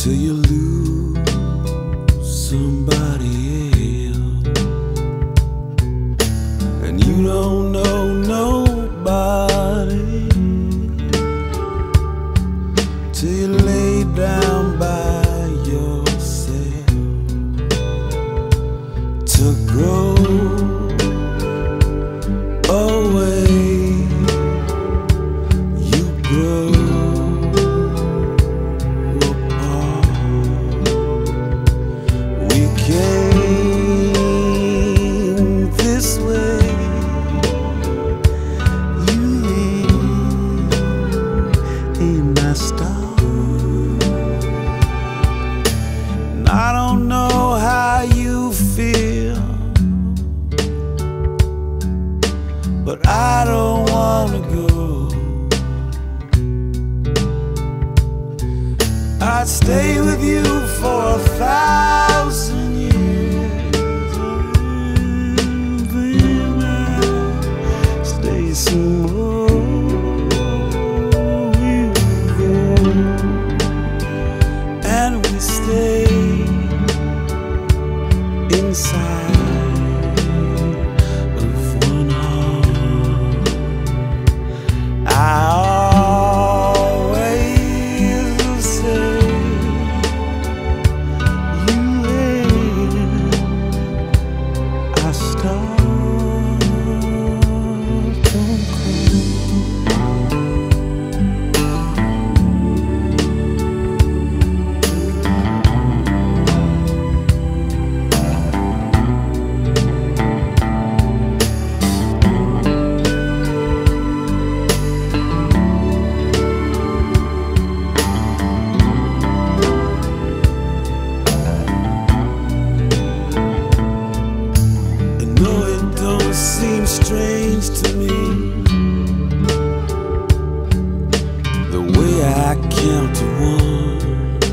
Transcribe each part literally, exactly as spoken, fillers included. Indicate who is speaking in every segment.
Speaker 1: till you lose somebody else, and you don't know nobody till you lay down by yourself to grow away. You grow apart. We came this way. You ain't my star, and I don't know how you feel, but I don't wanna go. I'd stay with you for a thousand years, and then I'd stay some more. We would go, and we stay inside of one heart. I always say you ain't a star. Don't cry. Seems strange to me the way I count to one,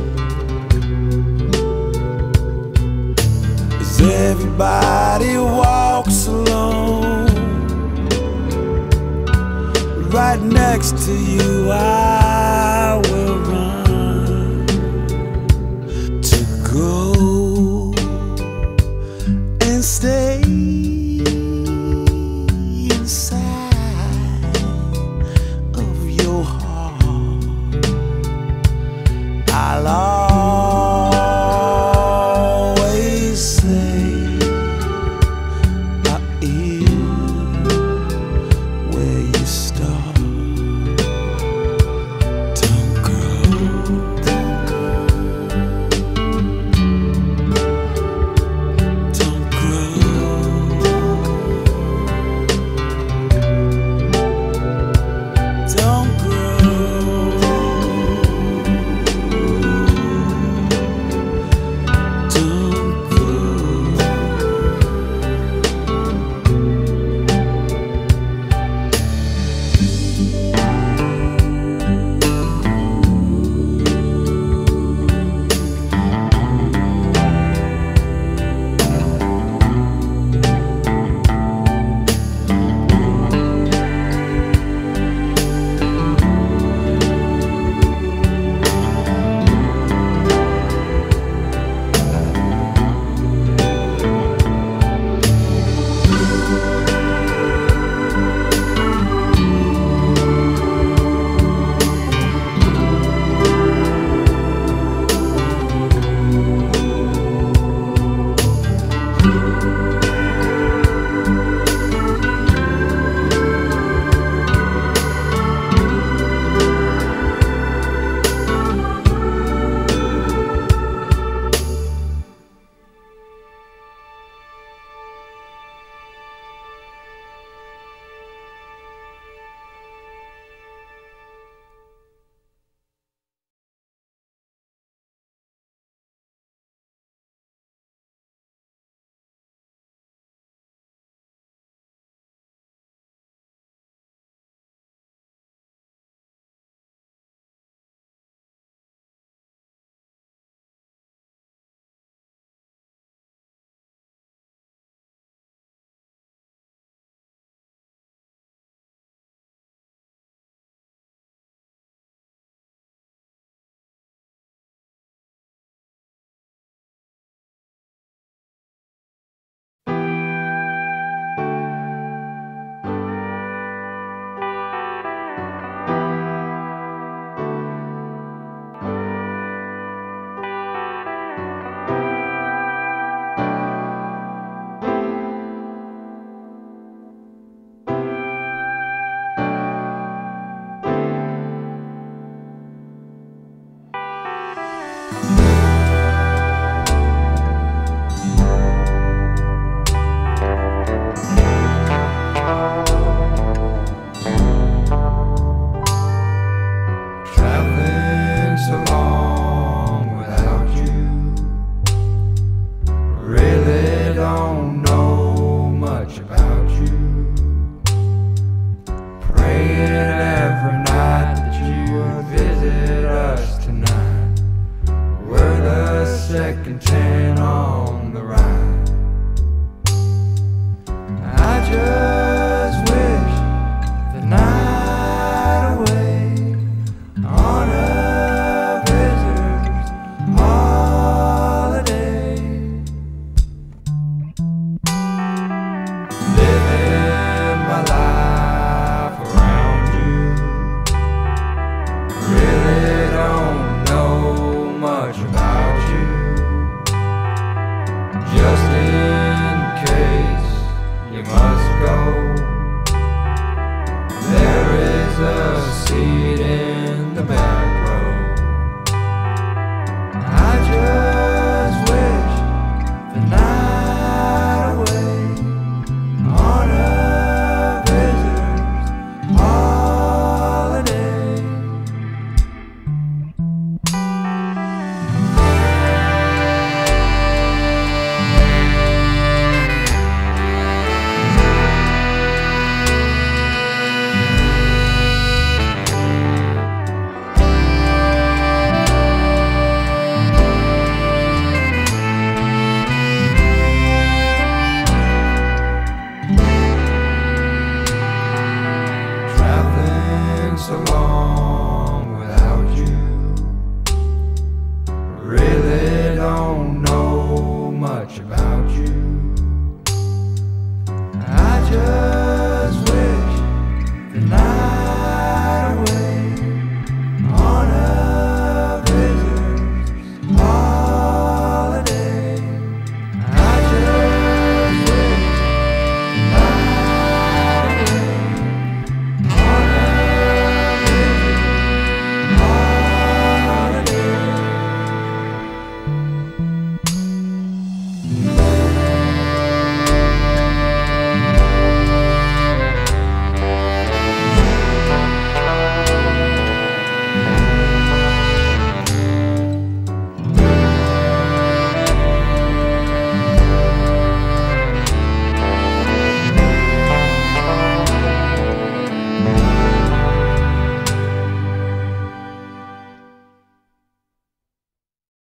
Speaker 1: as everybody walks alone. Right next to you I